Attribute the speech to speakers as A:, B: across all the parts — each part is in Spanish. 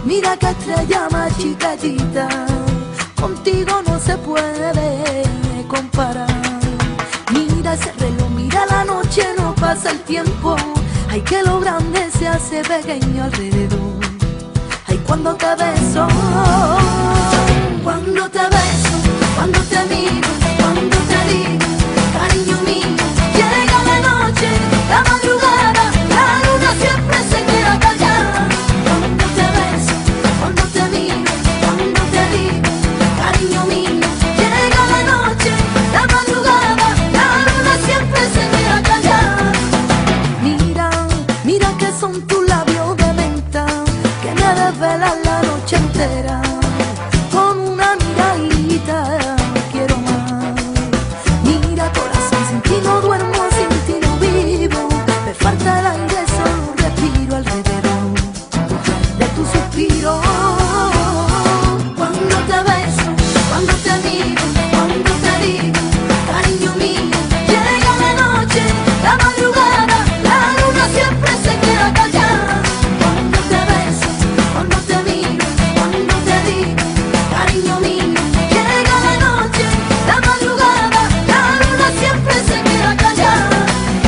A: Mira qué estrella más chiquitita, contigo no se puede comparar. Mira ese reloj, mira la noche, no pasa el tiempo. Ay, que lo grande se hace pequeño alrededor. Ay, cuando te beso, cuando te beso, cuando te miro, cuando te digo, cariño mío, llega la noche, la madrugada, la luna siempre se queda callada. Cuando te beso, cuando te miro, cuando te digo, cariño mío, llega la noche, la madrugada, la luna siempre se queda callada. Mira, mira que son tus labios de menta, que me desvelan la noche entera. Con una miradita quiero más. Mira corazón, sin ti no duermo, sin ti no vivo. Me falta el aire, solo respiro alrededor de tu suspiro. Cuando te beso, cuando te miro, cuando te digo, cariño mío, llega la noche, la madrugada, la luna siempre se queda callada. Cuando te beso, cuando te miro, cuando te digo, cariño mío, llega la noche, la madrugada, la luna siempre se queda callada.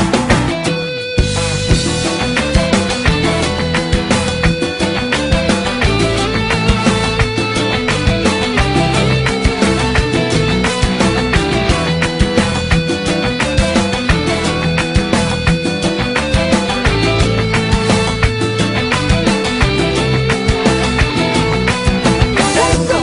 A: Tengo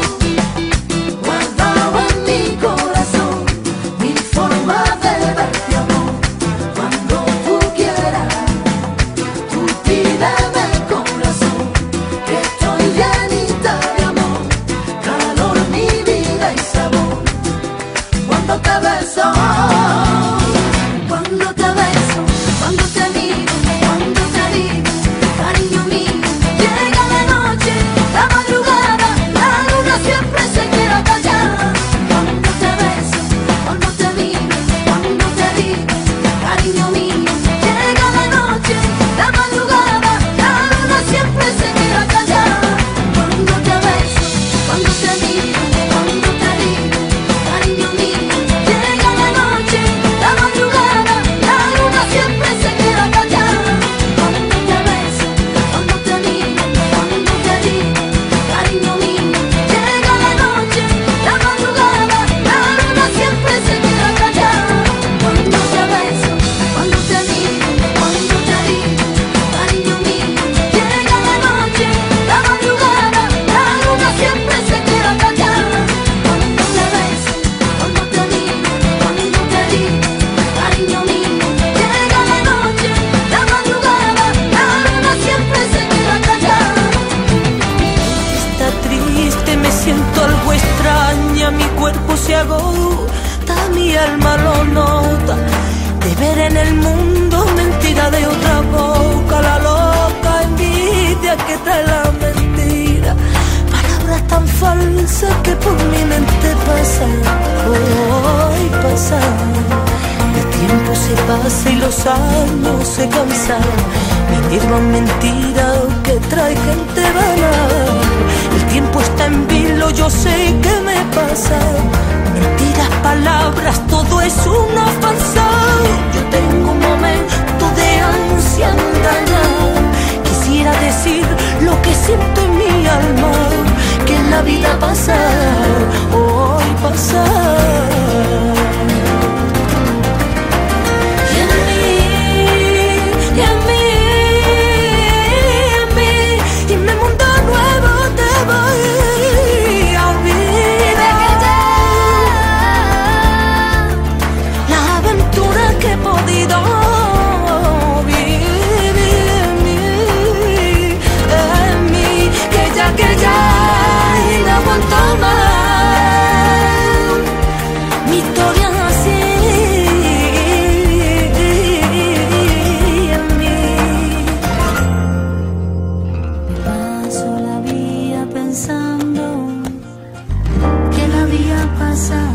A: guardado en mi corazón mil formas de verte, amor. Cuando tú quieras, tú pídeme, corazón, que estoy llenita de amor, calor, mi vida y sabor. Cuando te beso, cuando te beso, cuando te miro, cuando te digo, cariño mío, llega la noche, la madrugada, la luna siempre se queda callada. Cuando te beso, cuando te miro, cuando te digo, cariño mío, llega la noche, la madrugada, la luna siempre se queda callada. Cuando te beso, cuando te miro, cuando te digo, cariño mío, llega la noche, la madrugada, la luna siempre se queda callada. Cuando te beso, cuando te miro, cuando te digo, cariño mío, llega la noche, la madrugada, la luna siempre se queda callada. Cuando te beso, cuando te miro, cuando te digo, cariño mío, llega la noche, la madrugada, la luna siempre se queda callada. Cuando te beso, cuando te miro, cuando te digo, cariño mío, llega la noche, la madrugada, la luna siempre se queda callada.
B: Está triste, me siento algo extraña, mi cuerpo se agota, mi alma lo nota. De ver en el mundo mentira de otra boca, la loca envidia que trae la mentira. Palabras tan falsas que por mi mente pasan, hoy pasan. El tiempo se pasa y los años se cansan. Mintiendo mentiras que trae gente vana. El tiempo está en vilo, yo sé que me pasa. Mentiras, palabras, todo es una farsa. Yo tengo un momento de ansia engañar. Quisiera decir lo que siento en mi alma, que en la vida pasa, hoy pasa. Y en mí, y en mí, en mí, y en mi mundo nuevo te voy a olvidar. La aventura que he podido vivir en mí, que ya y no aguanto más. Mi historia así en mí.
A: Paso la vida pensando que la vida pasa